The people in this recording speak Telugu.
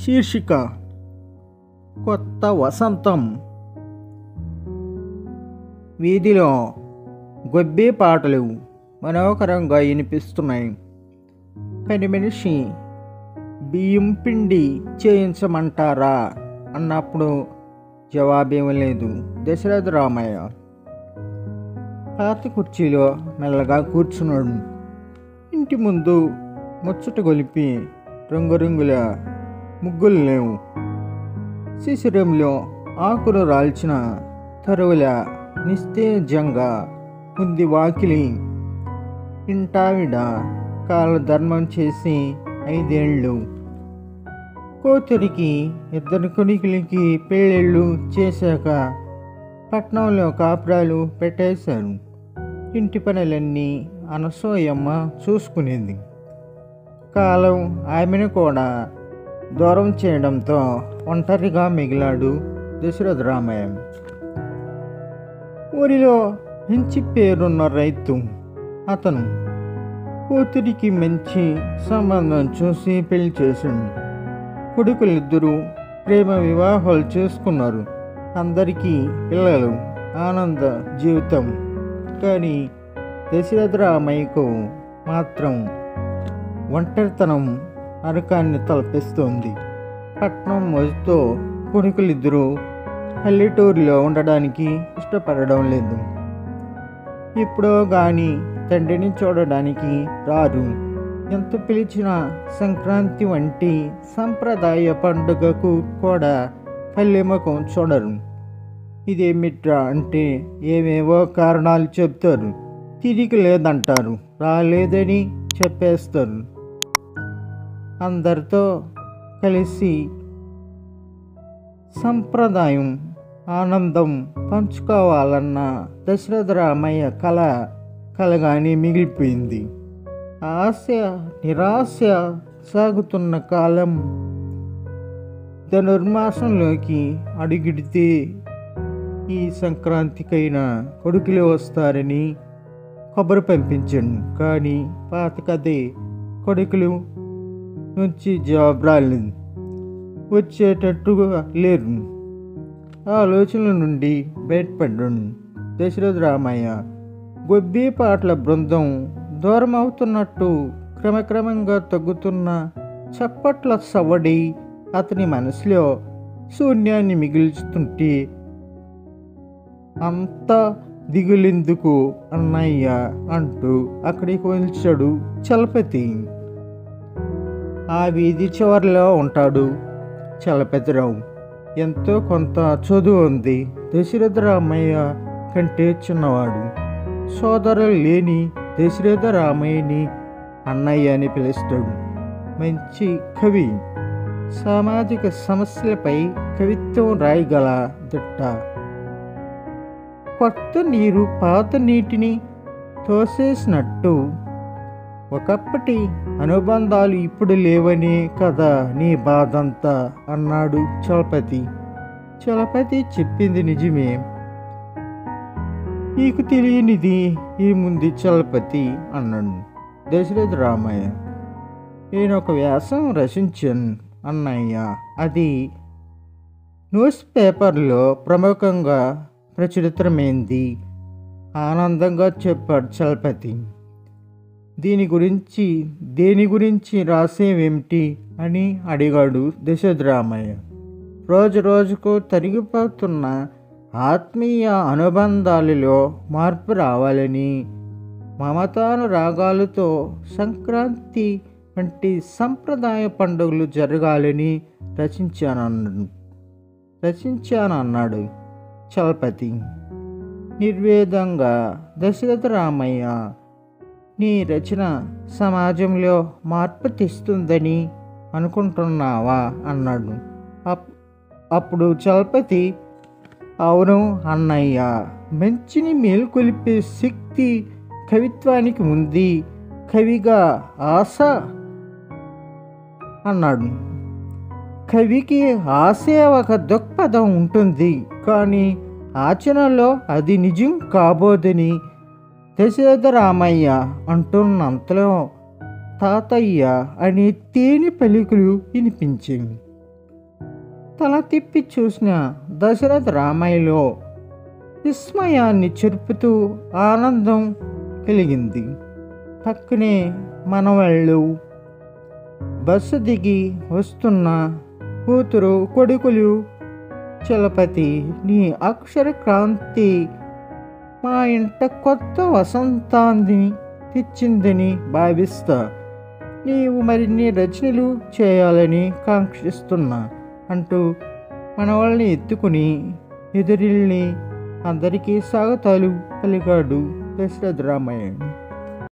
శీర్షిక కొత్త వసంతం. వీధిలో గొబ్బే పాటలు మనోహరంగా వినిపిస్తున్నాయి. పని మనిషి బియ్యం పిండి చేయించమంటారా అన్నప్పుడు జవాబేమలేదు. దశరథ రామయ్య పాత కుర్చీలో మెల్లగా కూర్చున్నాడు. ఇంటి ముందు ముచ్చట గొలిపి రంగురంగుల ముగ్గులు లేవు. శిశిరంలో ఆకులు రాల్చిన తరువుల నిస్తేజంగా ఉంది వాకిలి. ఇంటావిడ కాలధర్మం చేసి 5 ఏళ్ళు. కూతురికి 2 కొడుకులకి పెళ్ళిళ్ళు చేశాక పట్నంలో కాపురాలు పెట్టేశారు. ఇంటి పనులన్నీ అనసూయమ్మ చూసుకునేది. కాలం ఆమెను కూడా దూరం చేయడంతో ఒంటరిగా మిగిలాడు దశరథ రామయ్య. ఊరిలో మంచి పేరున్న రైతు అతను. కూతురికి మంచి సంబంధం చూసి పెళ్లి చేశాడు. కొడుకులిద్దరూ ప్రేమ వివాహాలు చేసుకున్నారు. అందరికీ పిల్లలు, ఆనంద జీవితం. కానీ దశరథ రామయ్యకు మాత్రం ఒంటరితనం నరకాన్ని తలపిస్తోంది. పట్నం మోజుతో కొడుకులిద్దరూ పల్లెటూరులో ఉండడానికి ఇష్టపడడం లేదు. ఎప్పుడో కానీ తండ్రిని చూడడానికి రారు. ఎంత పిలిచినా సంక్రాంతి వంటి సంప్రదాయ పండుగకు కూడా పల్లెముఖం చూడరు. ఇదేమిట్రా అంటే ఏవేవో కారణాలు చెప్తారు. తిరిగి లేదంటారు, రాలేదని చెప్పేస్తారు. అందరితో కలిసి సంప్రదాయం, ఆనందం పంచుకోవాలన్న దశరథ రామయ్య కలగానే మిగిలిపోయింది. ఆశ నిరాశ సాగుతున్న కాలం ధనుర్మాసంలోకి అడుగిడితే ఈ సంక్రాంతికైనా కొడుకులు వస్తారని కబురు పంపించాను. కానీ పాత కథే, కొడుకులు నుంచి జవాబు రాలేదు, వచ్చేటట్టుగా లేరు. ఆలోచనల నుండి బయటపడ్డాడు దశరథ రామయ్య. గొబ్బే పాటల బృందం దూరం అవుతున్నట్టు క్రమక్రమంగా తగ్గుతున్న చప్పట్ల సవడి అతని మనసులో శూన్యాన్ని మిగుల్చుతుంటే అంత దిగులెందుకు అన్నయ్య అంటూ అక్కడికి వచ్చాడు చలపతి. ఆ వీధి చివరిలో ఉంటాడు చలపతిరావు. ఎంతో కొంత చదువు ఉంది. దశరథ రామయ్య కంటే చిన్నవాడు. సోదరులు లేని దశరథ రామయ్యని అన్నయ్య అని పిలుస్తాడు. మంచి కవి. సామాజిక సమస్యలపై కవిత్వం రాయగల దిట్ట. కొత్త నీరు పాత నీటిని తోసేసినట్టు ఒకప్పటి అనుబంధాలు ఇప్పుడు లేవనే కదా నీ బాధంతా అన్నాడు చలపతి. చలపతి చెప్పింది నిజమే. నీకు తెలియనిది ఏముంది చలపతి అన్నాడు దశరథ రామయ్య. నేను ఒక వ్యాసం రచించాను అన్నయ్య. అది న్యూస్ పేపర్లో ప్రముఖంగా ప్రచురితమైంది. ఆనందంగా చెప్పాడు చలపతి. దేని గురించి రాసేవేమిటి అని అడిగాడు దశరథ రామయ్య. రోజు రోజుకు తరిగిపోతున్న ఆత్మీయ అనుబంధాలలో మార్పు రావాలని, మమతానురాగాలతో సంక్రాంతి వంటి సంప్రదాయ పండుగలు జరగాలని రచించానన్నాడు చలపతి నిర్వేదంగా. దశరథ రామయ్య, నీ రచన సమాజంలో మార్పు తెస్తుందని అనుకుంటున్నావా అన్నాడు. అప్పుడు చలపతి, అవును అన్నయ్య, మంచిని మేల్కొలిపే శక్తి కవిత్వానికి ఉంది. కవిగా ఆశ అన్నాడు. కవికి ఆశే ఒక దృక్పథం ఉంటుంది, కానీ ఆచరణలో అది నిజం కాబోదని దశరథ రామయ్య అంటున్నంతలో తాతయ్య అనే తేనె పలుకులు వినిపించింది. తల తిప్పి చూసిన దశరథ రామయ్యలో విస్మయాన్ని చెరుపుతూ ఆనందం కలిగింది. పక్కనే మనవళ్ళు బస్సు దిగి వస్తున్న కూతురు కొడుకులు చలపతి, నీ అక్షర క్రాంతి మా ఇంట కొత్త వసంతాన్ని తెచ్చిందని భావిస్తా. నీవు మరిన్ని రచనలు చేయాలని కాంక్షిస్తున్నా అంటూ మనవాళ్ళని ఎత్తుకుని ఎదురిల్ని అందరికీ స్వాగతాలు పలికాడు దశరథ రామయ్య.